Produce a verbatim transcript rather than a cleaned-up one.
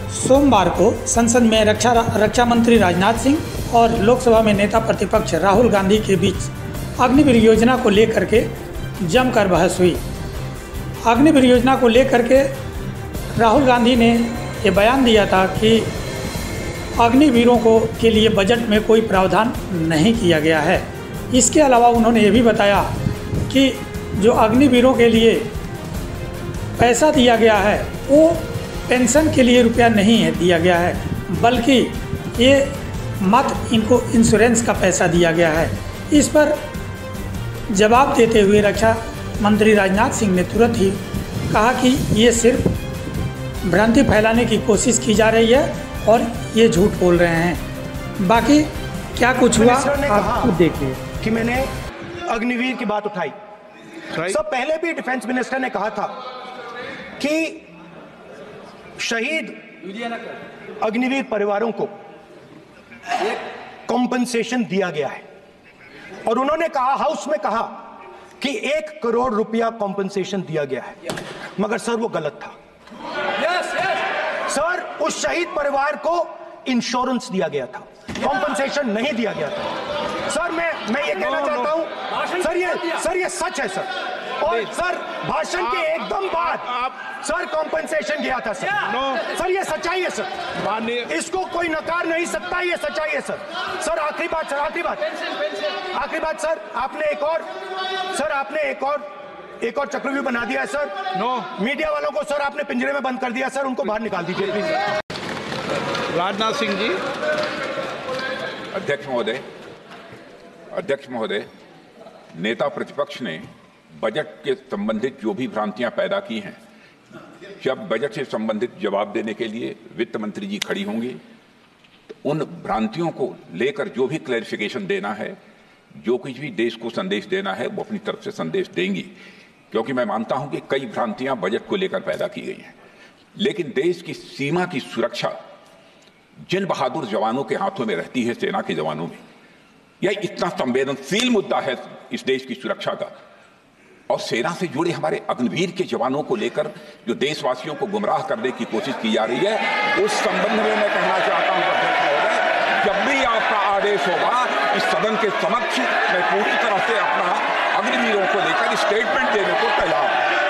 सोमवार को संसद में रक्षा रक्षा मंत्री राजनाथ सिंह और लोकसभा में नेता प्रतिपक्ष राहुल गांधी के बीच अग्निवीर योजना को लेकर के जमकर बहस हुई। अग्निवीर योजना को लेकर के राहुल गांधी ने ये बयान दिया था कि अग्निवीरों को के लिए बजट में कोई प्रावधान नहीं किया गया है। इसके अलावा उन्होंने ये भी बताया कि जो अग्निवीरों के लिए पैसा दिया गया है वो पेंशन के लिए रुपया नहीं है दिया गया है, बल्कि ये मात्र इनको इंश्योरेंस का पैसा दिया गया है। इस पर जवाब देते हुए रक्षा मंत्री राजनाथ सिंह ने तुरंत ही कहा कि ये सिर्फ भ्रांति फैलाने की कोशिश की जा रही है और ये झूठ बोल रहे हैं। बाकी क्या कुछ हुआ आप खुद देखिए कि मैंने अग्निवीर की बात उठाई। सब पहले भी डिफेंस मिनिस्टर ने कहा था कि शहीद अग्निवीर परिवारों को कॉम्पनसेशन दिया गया है और उन्होंने कहा, हाउस में कहा कि एक करोड़ रुपया कॉम्पनसेशन दिया गया है, मगर सर वो गलत था। yes, yes. सर उस शहीद परिवार को इंश्योरेंस दिया गया था, कॉम्पनसेशन नहीं दिया गया था। सर मैं मैं ये कहना चाहता हूं सर, ये सर ये सच है सर। और सर भाषण के एकदम बाद सर कॉम्पनसेशन गया था सर। नो सर ये सच्चाई है सर, इसको कोई नकार नहीं सकता, ये सच्चाई है सर। सर आखिरी बात सर आखिरी बात आखिरी बात सर आपने एक और सर आपने एक और एक और चक्रव्यूह बना दिया है सर। नो मीडिया वालों को सर आपने पिंजरे में बंद कर दिया सर, उनको बाहर निकाल दीजिए प्लीज। राजनाथ सिंह जी। अध्यक्ष महोदय अध्यक्ष महोदय नेता प्रतिपक्ष ने बजट के संबंधित जो भी भ्रांतियां पैदा की हैं, जब बजट से संबंधित जवाब देने के लिए वित्त मंत्री जी खड़ी होंगी तो उन भ्रांतियों को लेकर जो भी क्लैरिफिकेशन देना है, जो कुछ भी देश को संदेश देना है, वो अपनी तरफ से संदेश देंगी। क्योंकि मैं मानता हूं कि कई भ्रांतियां बजट को लेकर पैदा की गई हैं, लेकिन देश की सीमा की सुरक्षा जिन बहादुर जवानों के हाथों में रहती है, सेना के जवानों में, यह इतना संवेदनशील मुद्दा है इस देश की सुरक्षा का। और सेना से जुड़े हमारे अग्निवीर के जवानों को लेकर जो देशवासियों को गुमराह करने की कोशिश की जा रही है, उस संबंध में मैं कहना चाहता हूं अध्यक्ष महोदय, जब भी आपका आदेश होगा इस सदन के समक्ष मैं पूरी तरह से अपना अग्निवीरों को लेकर स्टेटमेंट देने को तैयार हूं।